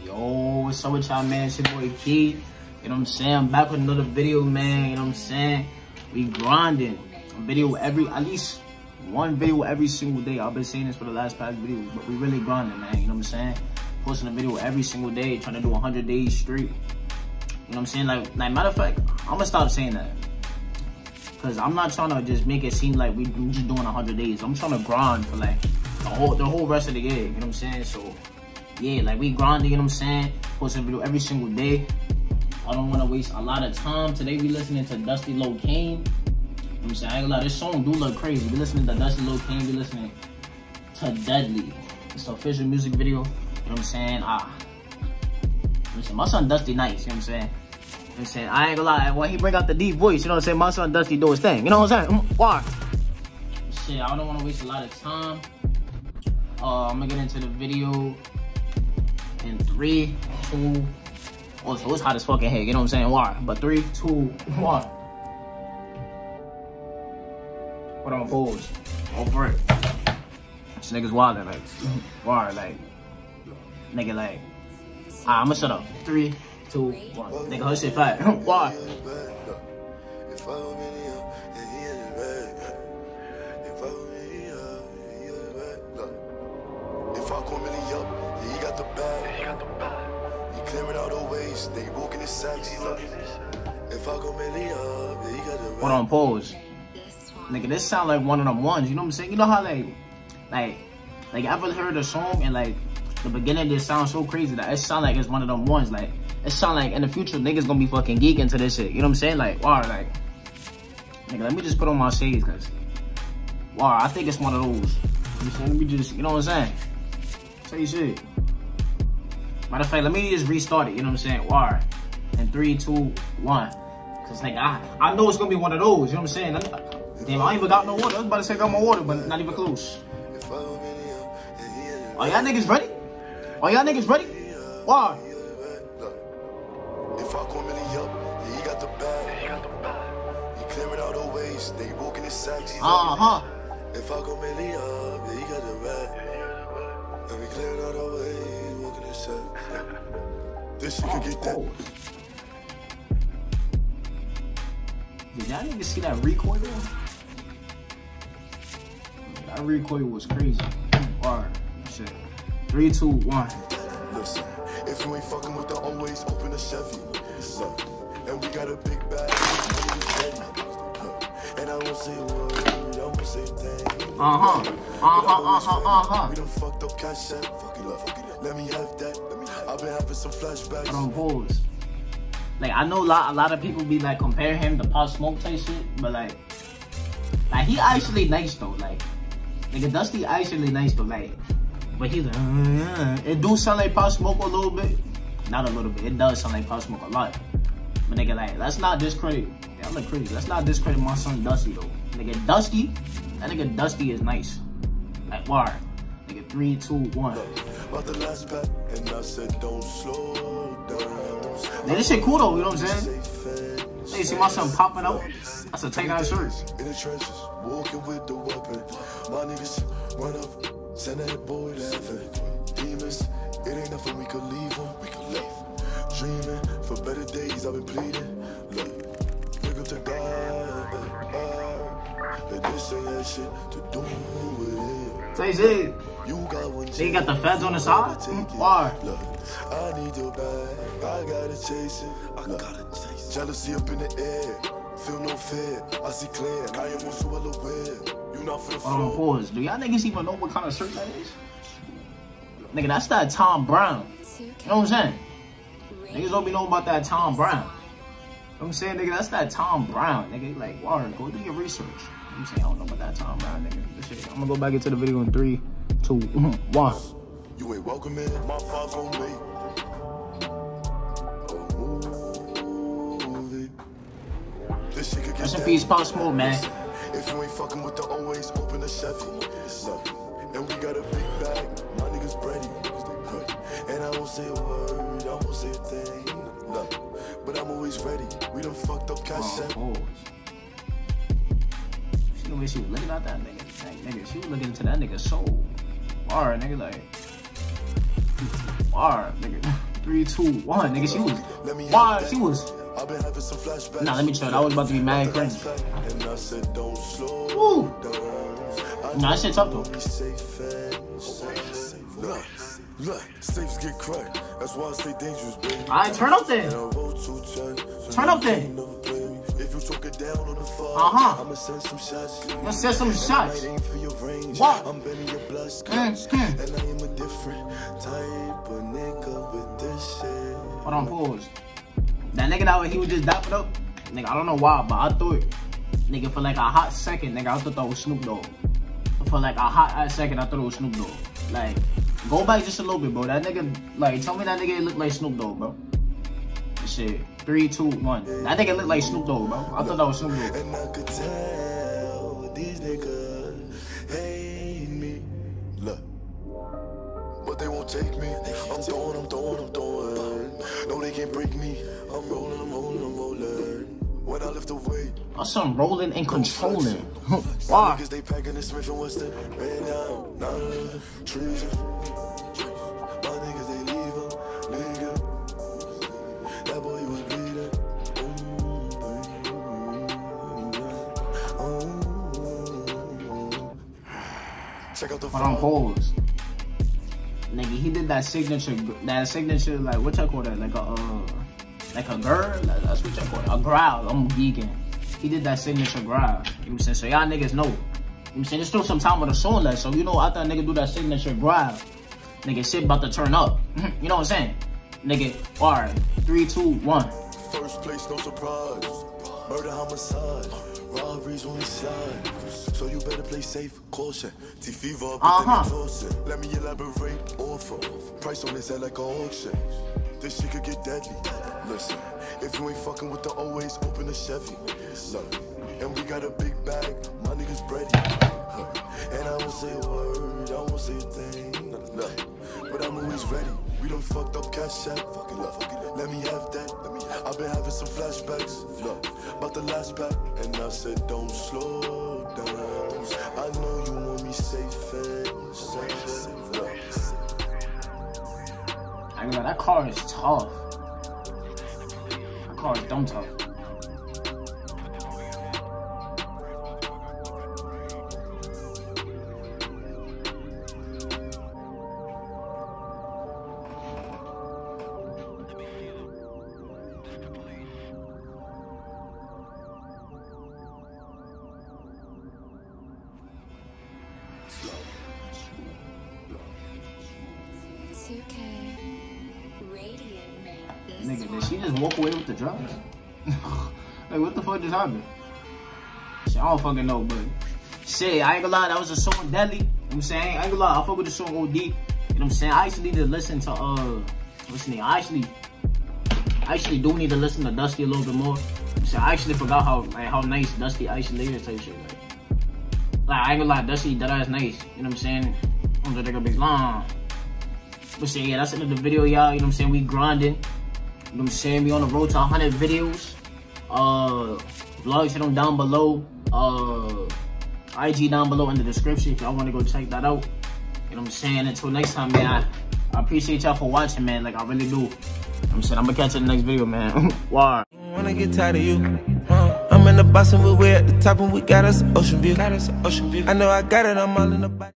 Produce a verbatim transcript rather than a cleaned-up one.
Yo, what's up with y'all, man? It's your boy Key. You know what I'm saying? I'm back with another video, man. You know what I'm saying? We grinding. A video every, at least one video every single day. I've been saying this for the last past videos, but we really grinding, man. You know what I'm saying? Posting a video every single day, trying to do one hundred days straight. You know what I'm saying? Like, like matter of fact, I'm gonna stop saying that. Cause I'm not trying to just make it seem like we, we just doing one hundred days. I'm trying to grind for like the whole, the whole rest of the year. You know what I'm saying? So, yeah, like we grinding, you know what I'm saying? Posting a video every single day. I don't want to waste a lot of time. Today we listening to Dusty Lil Kane. You know what I'm saying? I ain't gonna lie, this song do look crazy. We listening to Dusty Lil Kane. We listening to Deadly. It's the official music video. You know what I'm saying? Ah, listen, my son Dusty nice. You know what I'm saying? You know what I'm saying? I ain't gonna lie, when he bring out the deep voice, you know what I'm saying? My son Dusty do his thing. You know what I'm saying? Why? Shit, I don't want to waste a lot of time. Uh, I'm gonna get into the video in three, two. Oh, so it's hot as fucking heck. You know what I'm saying? Why? But three, two, one. What on pause? Over it. This nigga's wildin', like, why? Like, nigga, like, alright, I'ma shut up. Three, two, one. Nigga, her shit fat. Why? Hold on, pause. Nigga, this sound like one of them ones, you know what I'm saying? You know how like, like, like you ever heard a song and like the beginning just sounds so crazy that it sound like it's one of them ones. Like, it sound like in the future niggas gonna be fucking geeking to this shit. You know what I'm saying? Like, wow, like, nigga, let me just put on my shades, cause wow, I think it's one of those. You know what I'm saying? Let me just, you know what I'm saying? Say shit. Matter of fact, let me just restart it, you know what I'm saying? Wow. In three, two, one. Cause like I, I know it's gonna be one of those. You know what I'm saying? Damn, I ain't even got no water. I was about to say I got my water, but not even close. Are y'all niggas ready? Are y'all niggas ready? Why? If I come really up, he got the bag. He got the bag. He clearing out the ways. They walking his sacks. Uh huh. If I come really up, he got the bag. And we clearing out the ways, walking his sacks. This shit could get that. Did y'all niggas see that recoil? That recoil was crazy. Alright, shit. Three, two, one. Listen, if you ain't fucking with the always open a Chevy. Look, and we got a big bag. And I won't say a word, I won't say a thing. Uh-huh. Uh-huh, uh-huh, uh-huh. We done fucked up cash out. Fuck it up, fuck it up. Let me have that. I've been having some flashbacks. Hold on, pause. Like, I know a lot, a lot of people be like comparing him to Pop Smoke type shit, but like, like he actually nice though. Like, nigga, Dusty actually nice though. Like, but he's like, uh, yeah. It do sound like Pop Smoke a little bit, not a little bit. It does sound like Pop Smoke a lot. But nigga, like, let's not discredit. Yeah, I'm like crazy. Let's not discredit my son Dusty though. Nigga, Dusty, that nigga Dusty is nice. Like, why? Nigga, three, two, one. About the last pack, and I said don't slow down. Man, this shit cool though, you know what I'm saying? Hey, see my son popping out? That's a tight ass shirt. In the trenches, walking with the weapon. My niggas run up, send that boy to heaven. Demons, it ain't nothing we could leave them. We could leave. Dreaming for better days, I've been pleading. Look, look up to God. But this ain't that shit to do with it. Say shit. You got one. They got the feds on the side? Why? Look, I need your bag. I gotta chase it. I gotta chase it. Jealousy up in the air. Feel no fear. I see clear. I am also well aware. You not for the floor. Hold on, pause. Do y'all niggas even know what kind of shirt that is? Nigga, that's that Tom Brown. You know what I'm saying? Niggas don't be know about that Tom Brown. You know what I'm saying, nigga? That's that Tom Brown, nigga. Like, Warren, go do your research. You know what I'm saying? I don't know about that Tom Brown, nigga. This shit. I'm gonna go back into the video in three, two, one. You ain't welcome in. My father on me. Rest in peace, Pop Smoke, man. If you ain't fucking with the always open a Chevy. And we got a big bag. My niggas ready. And I won't say a word. I won't say a thing. Look, but I'm always ready. We done fucked up cash out. Oh, she the way she was looking at that nigga. Like, nigga, she was looking into that nigga's soul. Alright, nigga, like. Alright, nigga. Three, two, one, nigga. She was. Why? She was. Nah, let me chill. I was about to be mad crazy. Woo. Nah, that shit tough though. Safes get cracked. That's why I stay dangerous, baby. Alright, turn up then. Turn up then. If you talk it down on the phone, uh-huh. I'ma send some shots. I'ma send some shots. What? I'm bending your blood mm, mm. And I am a different type of nigga with this shit. Hold on, pause. That nigga that he was just dapping up, nigga, I don't know why, but I thought, nigga, for like a hot second, nigga, I thought that was Snoop Dogg. For like a hot, hot second, I thought it was Snoop Dogg. Like, go back just a little bit, bro. That nigga, like, tell me that nigga look like Snoop Dogg, bro. Shit. Three, two, one. That nigga look like Snoop Dogg, bro. I thought that was Snoop Dogg. And I could tell these niggas hate me. Look. But they won't take me. I'm throwing, I'm throwing, I'm throwing. No, they can't break me. I'm rolling, I'm rolling, I'm rolling. When I lift the weight. That's some rolling and controlling. Why? Because they packing the Smith and Wesson. Ran down, not living, treason. My niggas, they leave them, nigga. That boy was bleeding. Check out the phone. Hold on, pause. Nigga, he did that signature, that signature, like, what y'all call that? Like a, uh, like a girl? Like, that's what y'all call it. A growl. I'm geeking. He did that signature growl. You know what I'm saying? So y'all niggas know. You know what I'm saying? Just throw some time on the song left. So, you know, after a nigga do that signature growl, nigga, shit about to turn up. You know what I'm saying? Nigga, alright. Three, two, one. First place, no surprise. Murder, homicide. Robberies when we slide. So you better play safe, caution. T-Fever, uh-huh. Let me elaborate. Offer. Price on this head like a auction. This shit could get deadly. Listen, if you ain't fucking with the always, open the Chevy. Look, and we got a big bag. My niggas ready. And I won't say a word, I won't say a thing. Look, but I'm always ready. We done fucked up cash app. Fuck it up, fuck it up. Let me have that. Let me have I've been having some flashbacks. Look, about the last pack. And I said, don't slow down. I know you want me safe and safe. Look. I mean, that car is tough. That car is dumb tough. Nigga, did she just walk away with the drugs? Like, what the fuck just happened? Shit, I don't fucking know, but shit, I ain't gonna lie, that was a song deadly. You know what I'm saying? I ain't gonna lie, I fuck with the song O D. You know what I'm saying? I actually need to listen to, uh, what's the name? I actually, I actually do need to listen to Dusty a little bit more. You know what I'm saying? I actually forgot how, like, how nice Dusty actually is type shit. Like, like I ain't gonna lie, Dusty, that ass nice. You know what I'm saying? I'm gonna take a big long. But shit, yeah, that's the end of the video, y'all. You know what I'm saying? We grinding. You know what I'm saying? We on the road to one hundred videos. Uh, vlogs, hit them down below. Uh, I G down below in the description if y'all want to go check that out. You know what I'm saying? Until next time, man, I, I appreciate y'all for watching, man. Like, I really do. You know what I'm saying? I'm gonna catch you in the next video, man. Why? I wanna get tired of you. Uh, I'm in the box and we're way at the top and we got us ocean view. Got us ocean view. I know I got it, I'm all in the body.